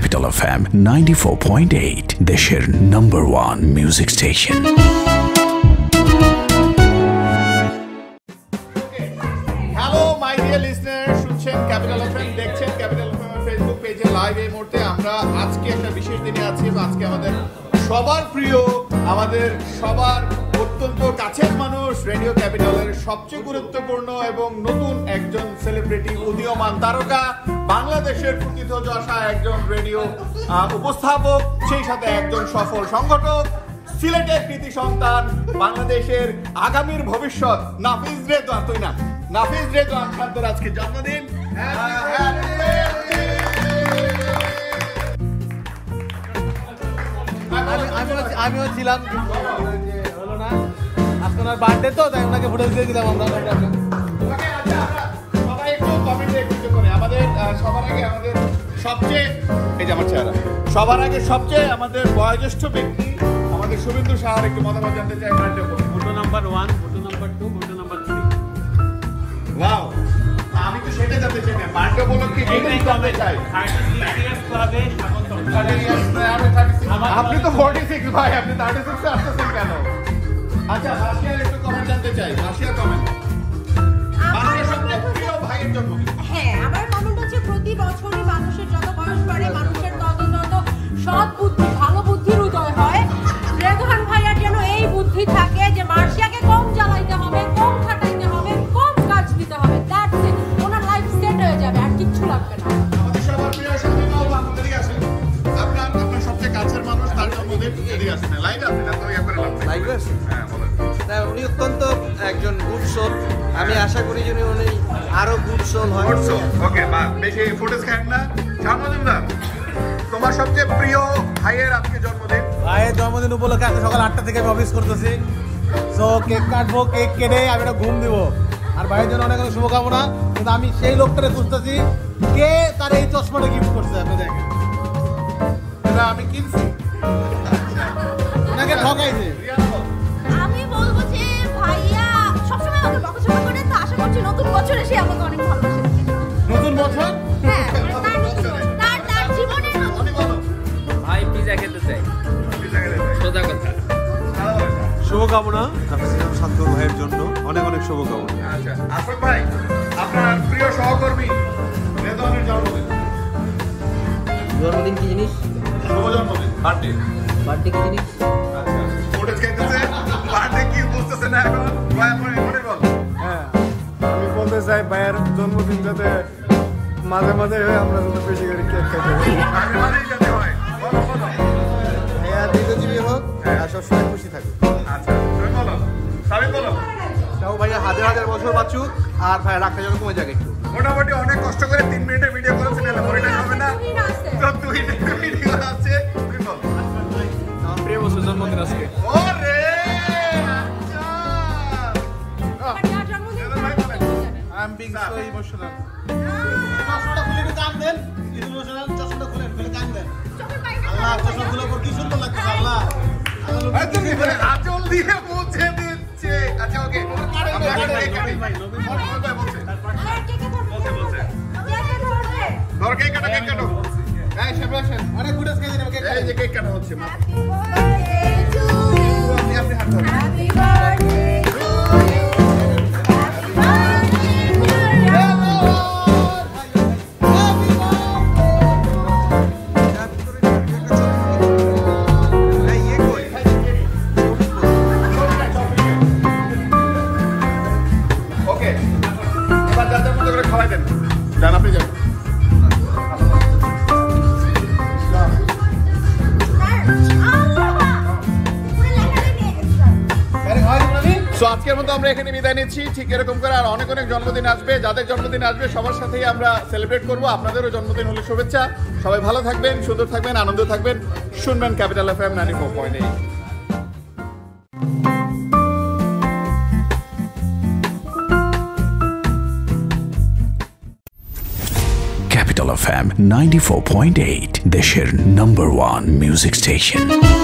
Capital FM 94.8 দেশের number 1 music station. Hello my dear listener, শুনছেন Capital FM, দেখছেন Capital FM এর Facebook পেজে লাইভ। এই মুহূর্তে আমরা আজকে একটা বিশেষ দিনে আছি। আজকে আমাদের সবার প্রিয়, আমাদের সবার অত্যন্ত কাছের মানুষ, রেডিও ক্যাপিটালের সবচেয়ে গুরুত্বপূর্ণ এবং নতুন একজন সেলিব্রিটি, উদীয়মান তারকা, বাংলাদেশের প্রকৃতযশা একজন রেডিও উপস্থাপক, সেই সাথে একজন সফল সংগঠক, সিলেটের কৃতি সন্তান, বাংলাদেশের আগামীর ভবিষ্যৎ, নাফিজ রেজওয়ান। তুই না নাফিজ রেজওয়ান খানদের আজকে জন্মদিন। আমিও ছিলাম, হলো না আজকে ওনার বার্থডে, তো তাই ওনাকে ফুটেজ দিয়ে দিলাম আমরা। সবাই একটু কমেন্টে একটু করে আমাদের সবার আগে আমাদের সবচেয়ে, এই যে আমার চেহারা, সবার আগে সবচেয়ে আমাদের বয়োজ্যেষ্ঠ ব্যক্তি আমাদের শুভেন্দু সাহার একটু মতামত জানতে চাই। Photo number 1, photo number 2, photo number 3। Wow, আমি তো সেটা জানতে চাই না, বার্থডে উপলক্ষে এটাই জানতে চাই। আপনি তো 46 ভাই, আপনি 36 আসতেছেন কেন? আচ্ছা, রাশিয়ার একটু কমেন্ট জানতে চাই। রাশিয়ার কমেন্ট, বাংলাদেশের সবচেয়ে প্রিয় ভাইয়ের জন্মদিন। হ্যাঁ, আমার কমেন্ট হচ্ছে প্রতি বছরই মানুষের যত বয়স বাড়ে মানুষের তত সৎ বুদ্ধি, ভালো বুদ্ধির উদয় হয়। রেজওয়ান ভাইয়ার যেন এই বুদ্ধি থাকে যে মার্শিয়াকে কম জ্বালাইতে হবে, কম খাটাইতে হবে, কম কাজ দিতে হবে। দ্যাটস ইট, ওনার লাইফ সেট হয়ে যাবে, আর কিচ্ছু লাগবে না। আমাদের সবার প্রিয় শামিমা আপা, এদিকে আসেন। আপনার সবচেয়ে কাছের মানুষ, তার জন্মদিন, এদিকে আসেন। লাইভ আছে না তো? লাইভ আছে? হ্যাঁ, বলেন। না, উনি অত্যন্ত একজন গুড সোল। আমি আশা করি যে উনি আরো গুড সোল হয়। ওকে, বা বেশি ফুটেজ খান না। জন্মদিন, তোমার সবচেয়ে প্রিয় ভাইয়ের আজকে জন্মদিন। ভাইয়ের জন্মদিন উপলক্ষে আজকে সকাল 8টা থেকে আমি অফিস করতেছি। সো কেক কাটবো, কেক কেটে আমি একটা ঘুম দিব। আর ভাইয়ের জন্য অনেক অনেক শুভকামনা। কিন্তু আমি সেই লোকটারে খুঁজতেছি, কে তার এই চশমাটা গিফট করছে। আপনি দেখেন, এটা আমি কিনছি, ওনাকে ঠকাইছে। আমি বলবো যে ভাইয়া সবসময় আমাকে বকাঝকা করে, তো আশা করছি নতুন বছরে সে আমাকে অনেক ভালোবাসে। নতুন বছর? হ্যাঁ, তার জীবনের নতুন বছর। ভাই পিজা খেতে চাই, সোজা কথা। শুভকামনা আপনার সান্তর ভাইয়ের জন্য, অনেক অনেক শুভকামনা। আচ্ছা, আশফাক ভাই, আপনার প্রিয় সহকর্মী রেজওয়ানের জন্মদিন। জন্মদিন কি জিনিস? শুভ জন্মদিন, বার্থডে। বার্থডে কি জিনিস? আচ্ছা, ফুটেজ খাইতেছে, বার্থডে কি বুঝতেছে না এখন। ভাই আপনি মনে বল। হ্যাঁ, আমি বলতে চাই ভাইয়ের জন্মদিন যাতে মাঝে মাঝে আমরা যাতে বেশি করে কেক খাইতে পারি। মাঝে মাঝেই যাতে হয়। বলো বলো। ভাইয়া দীর্ঘজীবী হোক আর সবসময় খুশি থাকুক। আচ্ছা, তুমি বলো। সাবিত বলো। তাও ভাইয়া হাজার হাজার বছর বাঁচুক, আর ভাইয়া রাখতে যেন কমে যাক একটু। মোটামুটি অনেক কষ্ট করে 3 মিনিটের ভিডিও করেছেন, এলে মনিটাইজ হবে না। তো 2 মিনিটের ভিডিও আছে, তুমি বল। আমার প্রিয় বছর জন্মদিন আজকে। ওরে আচ্ছা। যার জন্মদিন তার I am being so emotional. চশমাটা খুলে একটু কান দেন, ইমোশনাল। চশমাটা খুলে কান দেন। আল্লাহ, চশমাগুলো পর কি সুন্দর লাগছে। আল্লাহ, ভাই তুমি বলে আঁচল দিয়ে মুছে দিচ্ছে। আচ্ছা, ওকে। ধর কেক কাটো, কেক কাটো। এই সামনে আসেন। অনেক গুড আজকে দিন আমাকে। এই যে কেক কাটা হচ্ছে। Happy birthday to you. আপনি হাত ধরুন। Happy birthday to you. Happy birthday to you. ওকে, এবার যার যার মতো করে খাওয়াই দেন। যান, আপনি যান। সো আজকের মতো আমরা এখানে বিদায় নিচ্ছি। ঠিক এরকম করে আর অনেক অনেক জন্মদিন আসবে। যাদের জন্মদিন আসবে সবার সাথেই আমরা সেলিব্রেট করব। আপনাদেরও জন্মদিন হলে শুভেচ্ছা। সবাই ভালো থাকবেন, সুন্দর থাকবেন, আনন্দ থাকবেন। শুনবেন ক্যাপিটাল এফএম 94.8। Capital FM 94.8 দেশের নাম্বার 1 মিউজিক স্টেশন।